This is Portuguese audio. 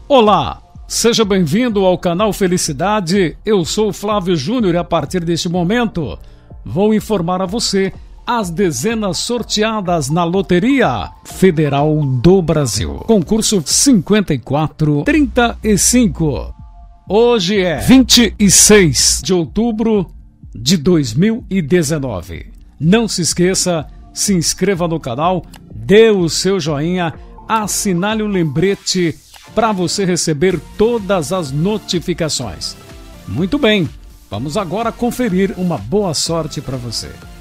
Olá, seja bem-vindo ao canal Felicidade. Eu sou Flávio Júnior e a partir deste momento vou informar a você as dezenas sorteadas na Loteria Federal do Brasil. Concurso 5435. Hoje é 26 de outubro de 2019. Não se esqueça, se inscreva no canal, dê o seu joinha, assinale o lembrete para você receber todas as notificações. Muito bem, vamos agora conferir uma boa sorte para você.